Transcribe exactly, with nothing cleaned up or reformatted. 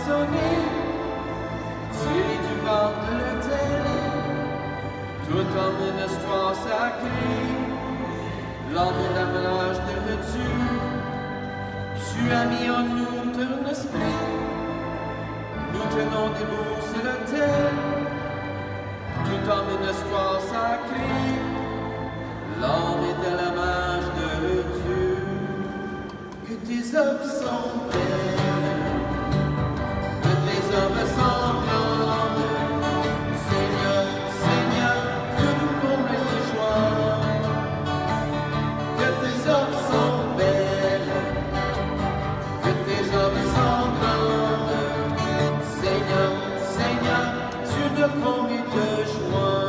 sonné, tu es du ventre de l'autel, tout en une histoire sacrée, l'homme d'aménage de Dieu, tu as mis en nous ton esprit, nous tenons debout sur l'autel, tout en une histoire sacrée, l'homme est à l'image de Dieu, que tes œuvres sont belles, que tes œuvres sont grandes, Seigneur, Seigneur, que nous combles de joie, que tes œuvres sont belles, que tes œuvres sont grandes, Seigneur, Seigneur, tu nous combles de joie.